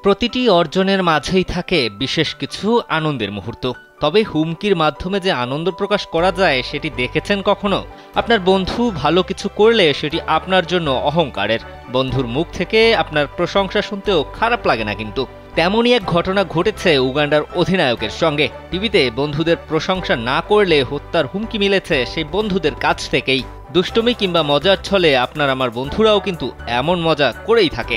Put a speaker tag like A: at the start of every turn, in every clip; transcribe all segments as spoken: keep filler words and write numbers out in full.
A: প্রতিটি অর্জনের মাঝেই থাকে বিশেষ কিছু আনন্দের মুহূর্ত। তবে হুমকির মাধ্যমে যে আনন্দ প্রকাশ করা যায় সেটি দেখেছেন কখনো? আপনার বন্ধু ভালো কিছু করলে সেটি আপনার জন্য অহংকারের। বন্ধুর মুখ থেকে আপনার প্রশংসা শুনতেও খারাপ লাগে না, কিন্তু তেমনই এক ঘটনা ঘটেছে উগান্ডার অধিনায়কের সঙ্গে। টিভিতে বন্ধুদের প্রশংসা না করলে হত্যার হুমকি মিলেছে সেই বন্ধুদের কাছ থেকেই। দুষ্টুমি কিংবা মজার ছলে আপনার আমার বন্ধুরাও কিন্তু এমন মজা করেই থাকে।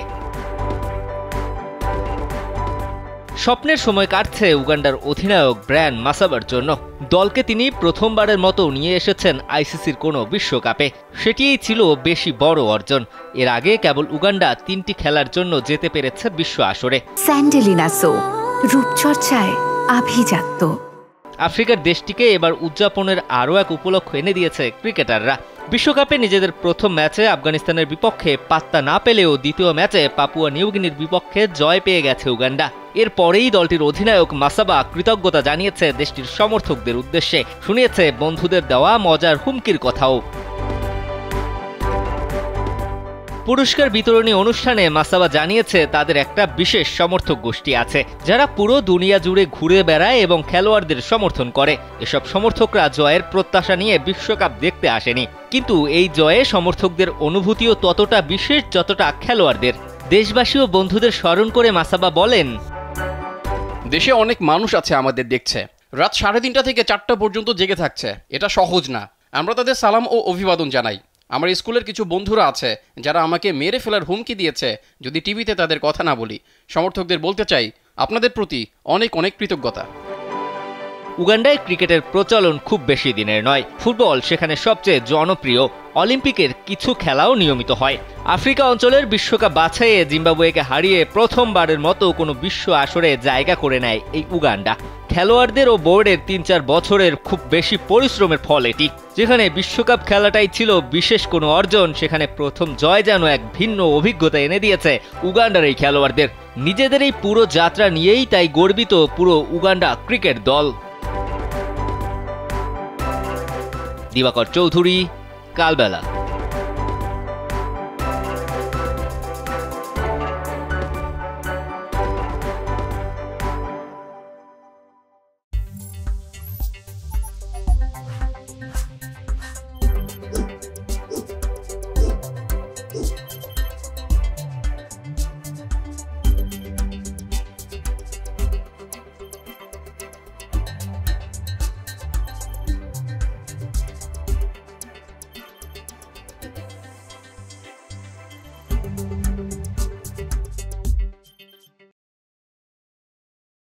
A: স্বপ্নের সময় কাটছে উগান্ডার অধিনায়ক ব্রায়ান মাসাবার জন্য। দলকে তিনি প্রথমবারের মতো নিয়ে এসেছেন আইসিসির কোনো বিশ্বকাপে। সেটিই ছিল বেশি বড় অর্জন। এর আগে কেবল উগান্ডা তিনটি খেলার জন্য যেতে পেরেছে বিশ্ব আসরে।
B: স্যান্ডেলিনা সো, রূপচর্চায় আভিজাত্য।
A: আফ্রিকার দেশটিকে এবার উদযাপনের আরও এক উপলক্ষ এনে দিয়েছে ক্রিকেটাররা। বিশ্বকাপে নিজেদের প্রথম ম্যাচে আফগানিস্তানের বিপক্ষে পাত্তা না পেলেও দ্বিতীয় ম্যাচে পাপুয়া নিউগিনির বিপক্ষে জয় পেয়ে গেছে উগান্ডা। এরপরেই দলটির অধিনায়ক মাসাবা কৃতজ্ঞতা জানিয়েছে দেশটির সমর্থকদের উদ্দেশ্যে, শুনিয়েছে বন্ধুদের দেওয়া মজার হুমকির কথাও। পুরস্কার বিতরণী অনুষ্ঠানে মাসাবা জানিয়েছে তাদের একটা বিশেষ সমর্থক গোষ্ঠী আছে, যারা পুরো দুনিয়া জুড়ে ঘুরে বেড়ায় এবং খেলোয়াড়দের সমর্থন করে। এসব সমর্থকরা জয়ের প্রত্যাশা নিয়ে বিশ্বকাপ দেখতে আসেনি, কিন্তু এই জয়ে সমর্থকদের অনুভূতিও ততটা বিশেষ যতটা খেলোয়াড়দের। দেশবাসী ও বন্ধুদের স্মরণ করে মাসাবা বলেন,
C: দেশে অনেক মানুষ আছে আমাদের দেখছে, রাত সাড়ে তিনটা থেকে চারটা পর্যন্ত জেগে থাকছে। এটা সহজ না। আমরা তাদের সালাম ও অভিবাদন জানাই। আমার স্কুলের কিছু বন্ধুরা আছে যারা আমাকে মেরে ফেলার হুমকি দিয়েছে যদি টিভিতে তাদের কথা না বলি। সমর্থকদের বলতে চাই, আপনাদের প্রতি অনেক অনেক কৃতজ্ঞতা।
A: উগান্ডায় ক্রিকেটের প্রচলন খুব বেশি দিনের নয়। ফুটবল সেখানে সবচেয়ে জনপ্রিয়। অলিম্পিকের কিছু খেলাও নিয়মিত হয়। আফ্রিকা অঞ্চলের বিশ্বকাপ বাছাইয়ে জিম্বাবুয়েকে হারিয়ে প্রথমবারের মতো কোনো বিশ্ব আসরে জায়গা করে নেয় এই উগান্ডা। খেলোয়াড়দের ও বোর্ডের তিন চার বছরের খুব বেশি পরিশ্রমের ফল এটি। যেখানে বিশ্বকাপ খেলাটাই ছিল বিশেষ কোনো অর্জন, সেখানে প্রথম জয় যেন এক ভিন্ন অভিজ্ঞতা এনে দিয়েছে উগান্ডার এই খেলোয়াড়দের। নিজেদের এই পুরো যাত্রা নিয়েই তাই গর্বিত পুরো উগান্ডা ক্রিকেট দল। দিবাকর চৌধুরী, কালবেলা।